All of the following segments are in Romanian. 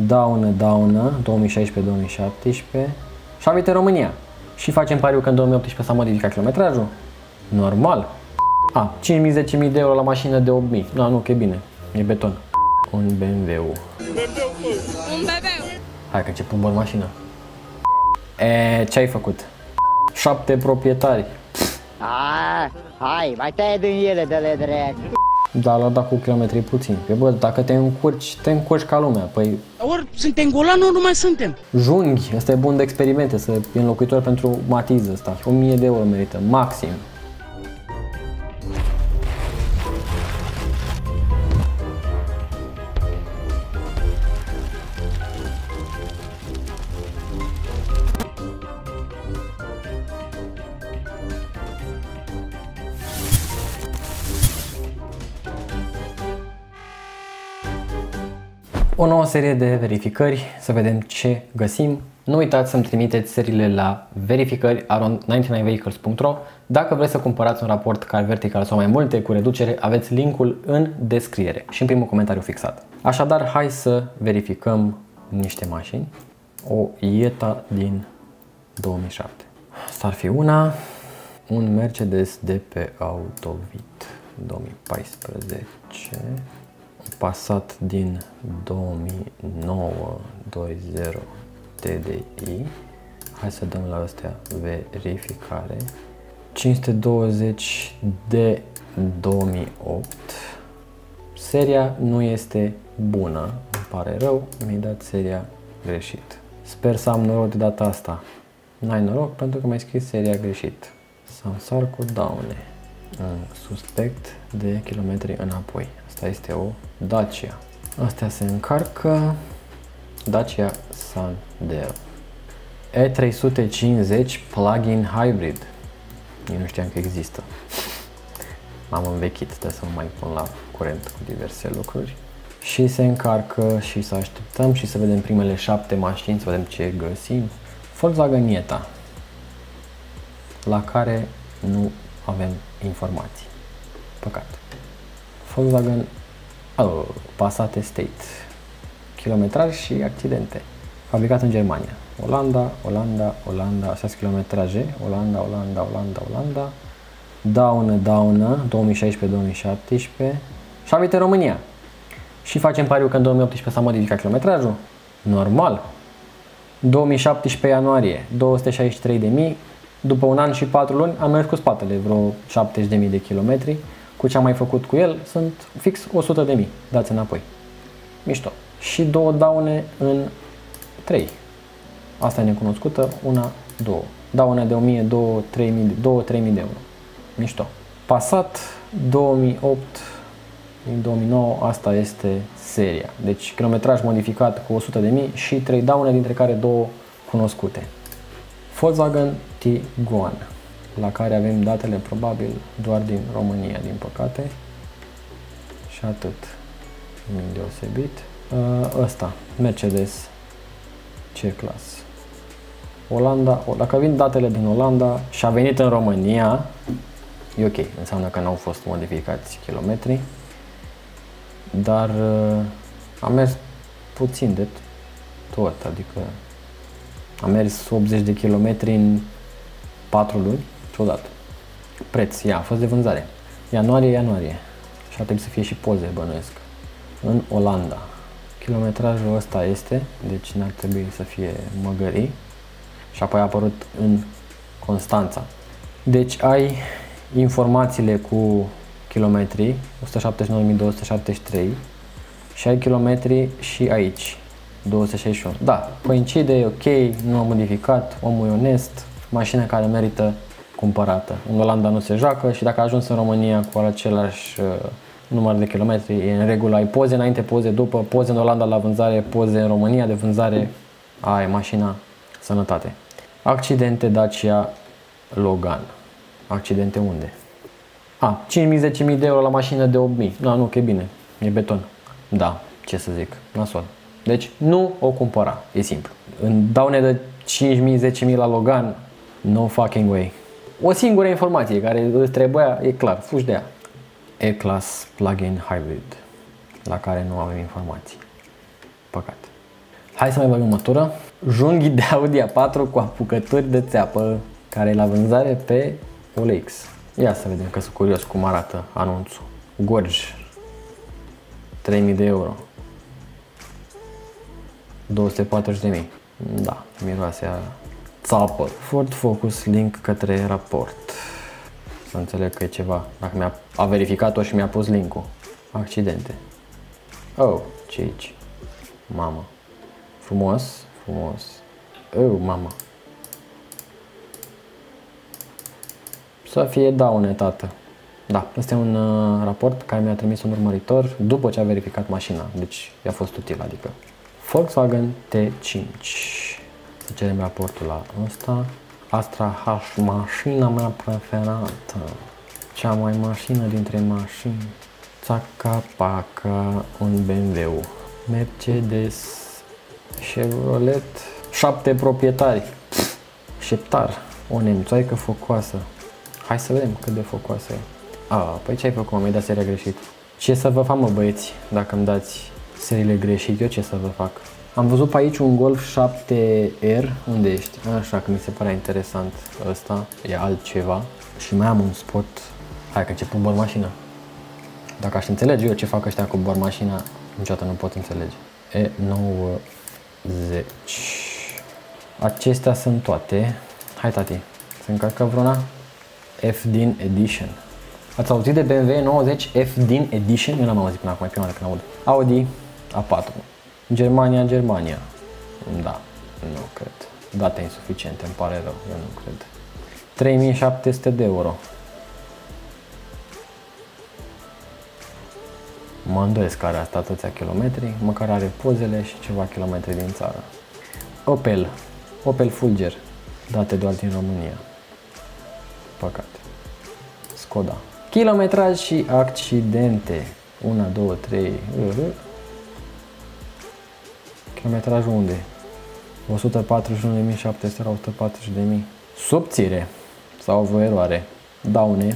daună, 2016-2017 și a venit în România. Și facem pariu că în 2018 s-a modificat kilometrajul? Normal. 5.000-10.000 de euro la mașină de 8.000. Nu, că e bine. E beton. Un BMW. Un BMW. Hai că început bun mașină. Ce ai făcut? 7 proprietari. Hai, mai taie din ele de le drept. Da, l-a dat cu kilometri puțini. Pe bă, dacă te încurci ca lumea. Păi... Ori suntem golani, ori nu mai suntem. Junghi, ăsta e bun de experimente, să e înlocuitor pentru Matiz ăsta. 1000 de euro merită, maxim. O nouă serie de verificări, să vedem ce găsim. Nu uitați să-mi trimiteți seriile la verificări@99vehicles.ro. Dacă vreți să cumpărați un raport car vertical sau mai multe cu reducere, aveți linkul în descriere și în primul comentariu fixat. Așadar, hai să verificăm niște mașini. O Jetta din 2007. Asta ar fi una. Un Mercedes de pe Autovit 2014. Passat din 2009 20 TDI. Hai să dăm la astea verificare. 520 de 2008. Seria nu este bună, îmi pare rău, mi-ai dat seria greșit. Sper să am noroc de data asta. N-ai noroc pentru că mi-ai scris seria greșit. Samsar cu daune. Suspect de kilometri înapoi. Asta este o Dacia. Astea se încarcă. Dacia Sandero. E350 plug-in hybrid. Eu nu știam că există. M-am învechit, trebuie să mă mai pun la curent cu diverse lucruri. Și se încarcă și să așteptăm și să vedem primele 7 mașini, să vedem ce găsim. Volkswagen Jetta, la care nu avem informații. Păcat. Volkswagen Passat Estate. Kilometraj și accidente. Fabricat în Germania. Olanda, 6 kilometraje. Olanda. Daună, 2016-2017 și a venit în România. Și facem pariu că în 2018 s-a modificat kilometrajul? Normal. 2017 ianuarie, 263.000. După un an și 4 luni am mers cu spatele, vreo 70.000 de kilometri. Cu ce am mai făcut cu el sunt fix 100.000 dați înapoi. Mișto. Și 2 daune în 3. Asta e necunoscută, 1, 2. Daune de 1000, 2-3.000 de euro. Mișto. Passat 2008 din 2009, asta este seria. Deci kilometraj modificat cu 100.000 și 3 daune, dintre care 2 cunoscute. Volkswagen Tiguan, la care avem datele probabil doar din România, din păcate. Și atât. Nimic deosebit. Ăsta, Mercedes C-Class. Olanda, dacă vin datele din Olanda și a venit în România, e ok, înseamnă că n-au fost modificați kilometri, dar a mers puțin de tot, adică a mers 80 de kilometri în 4 luni, ciudat. Preț, a fost de vânzare. Ianuarie. Și ar trebui să fie și poze, bănuiesc. În Olanda. Kilometrajul ăsta este, deci n-ar trebui să fie măgării. Și apoi a apărut în Constanța. Deci ai informațiile cu kilometri, 179.273, și ai kilometri și aici, 261. Da, coincide, e ok, nu am modificat, omul e onest, mașina care merită cumpărată. În Olanda nu se joacă și dacă a ajuns în România cu același număr de kilometri, e în regulă, ai poze înainte, poze după, poze în Olanda la vânzare, poze în România de vânzare, ai mașina, sănătate. Accidente Dacia Logan. Accidente unde? 5.000-10.000 de euro la mașină de 8.000. Nu, că e bine, e beton. Da, ce să zic, nasol. Deci nu o cumpăra, e simplu. În daune de 5.000-10.000 la Logan, no fucking way. O singură informație care îți trebuia, e clar, fugi de ea. E-Class Plug-in Hybrid, la care nu avem informații. Păcat. Hai să mai băgăm mătură. Junghi de Audi A4 cu apucături de țeapă, care e la vânzare pe OLX. Ia să vedem, că sunt curios cum arată anunțul. Gorj, 3000 de euro. 240.000. Da, miroase a țapă. Ford Focus, link către raport. Să înțeleg că e ceva. Dacă a verificat-o și mi-a pus link-ul. Accidente. Oh, ce aici? Mamă. Frumos, frumos. Oh, mamă. Să fie daune, tată. Da, este un raport care mi-a trimis un urmăritor după ce a verificat mașina. Deci i-a fost util, adică. Volkswagen T5. Să cerem raportul la ăsta. Astra H, mașina mea preferată. Cea mai mașină dintre mașini. Țaca-paca, un BMW. Mercedes, Chevrolet, 7 proprietari. Șeptar, o nemțoaică focoasă. Hai să vedem cât de focoasă e. Păi ce ai făcut, mă? Mi-ai dat seria greșit. Ce să vă fac, mă, băieți, dacă îmi dați seriile greșit? Eu ce să vă fac? Am văzut pe aici un Golf 7R. Unde ești? Așa, că mi se părea interesant ăsta. E altceva. Și mai am un spot. Hai că încep cu bormașina. Dacă aș înțelege eu ce fac ăștia cu bormașina, niciodată nu pot înțelege. E90. Acestea sunt toate. Hai, tati, să încarcă vreuna? F-Din Edition. Ați auzit de BMW 90 F-Din Edition? Eu n-am auzit până acum, e prima dată când aud. Audi A4. Germania, Germania. Da, nu cred. Date insuficiente, îmi pare rău, eu nu cred. 3700 de euro. Mă îndoiesc că are asta atâția kilometri, măcar are pozele și ceva kilometri din țară. Opel. Opel Fulger. Date doar din România. Păcate. Skoda. Kilometraj și accidente. 1, 2, 3. Kilometrajul unde? 141.700 la 140.000. Subțire sau o eroare. Daune.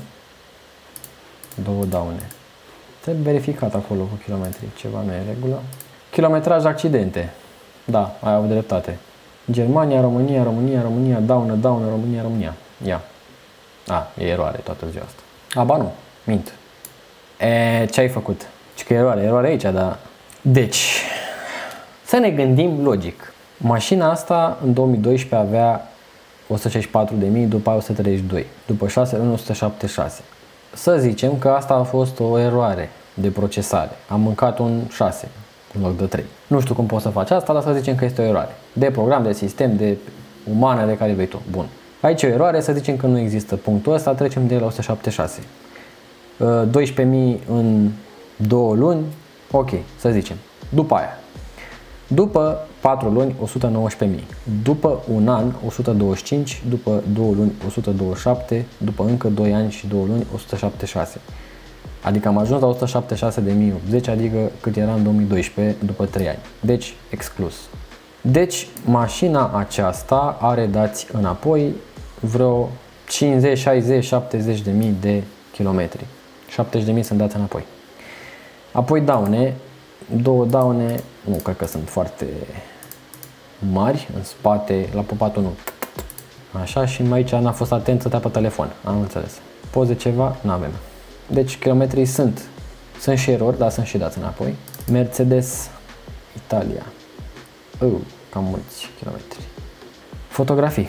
2 daune. Trebuie verificat acolo cu kilometri. Ceva nu e în regulă. Kilometraj accidente. Da, ai avut dreptate. Germania, România, România, România, daună, daună, România, România. Ia. E eroare toată ziua asta. Ba nu, mint. Ce ai făcut? Ce că eroare aici, dar... Deci, să ne gândim logic. Mașina asta în 2012 avea 164.000, după 132, după 6 luni 176. Să zicem că asta a fost o eroare de procesare. Am mâncat un 6 în loc de 3. Nu știu cum poți să faci asta, dar să zicem că este o eroare. De program, de sistem, de umană, de care vrei tu. Bun. Aici e o eroare, să zicem că nu există punctul ăsta, trecem de la 176. 12.000 în 2 luni, ok, să zicem. După aia. După 4 luni, 119.000. După un an, 125. După 2 luni, 127. După încă 2 ani și 2 luni, 176. Adică am ajuns la 176.080, adică cât era în 2012 după 3 ani. Deci, exclus. Deci, mașina aceasta are dați înapoi vreo 50, 60, 70.000 de kilometri. 70.000 sunt dați înapoi. Apoi daune. 2 daune, nu cred că sunt foarte mari, în spate, la popatul nu. Așa, și aici n-a fost atent să te pe telefon, am înțeles. Poze ceva? N-avem. Deci kilometrii sunt și erori, dar sunt și dați înapoi. Mercedes Italia. Cam mulți kilometri. Fotografii.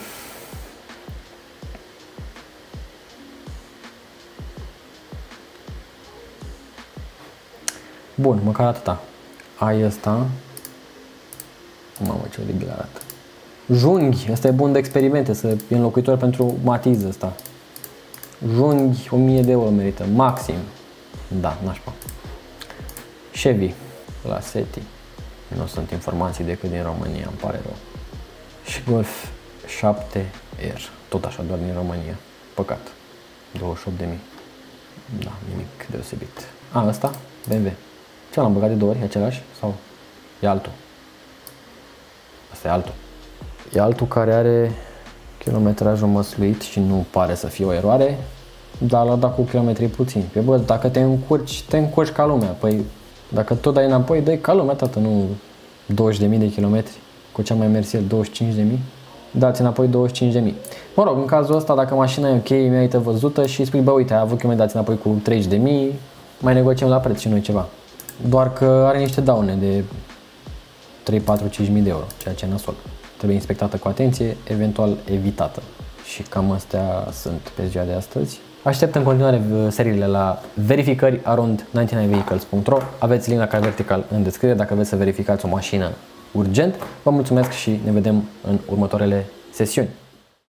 Bun, măcar atâta. Ai ăsta. Mamă, ce oribil arată. Junghi, ăsta e bun de experimente, e înlocuitor pentru Matiz ăsta. Junghi, 1000 de euro merită, maxim. Da, nașpa. Chevy, la Seti. Nu sunt informații decât din România, îmi pare rău. Și Golf 7R, tot așa, doar din România. Păcat. 28.000. Da, nimic deosebit. Ăsta, BMW. Ce l-am băgat de 2 ori? E același? Sau e altul? Asta e altul. E altul care are kilometrajul măsluit și nu pare să fie o eroare, dar l-a dat cu kilometri puțini. Pe bă, dacă te încurci ca lumea. Păi, dacă tot dai înapoi, dai ca lumea, tată, nu 20.000 de kilometri, cu cea mai mersi 25.000, dați înapoi 25.000. Mă rog, în cazul ăsta, dacă mașina e ok, merită văzută și spui, bă, uite, a avut kilometri, dați înapoi cu 30.000, mai negociem la preț și noi ceva. Doar că are niște daune de 3, 4, 5.000 de euro, ceea ce e nasol. Trebuie inspectată cu atenție, eventual evitată. Și cam astea sunt pe ziua de astăzi. Aștept în continuare seriile la verificări around99vehicles.ro. Aveți link la Car Vertical în descriere dacă vreți să verificați o mașină urgent. Vă mulțumesc și ne vedem în următoarele sesiuni.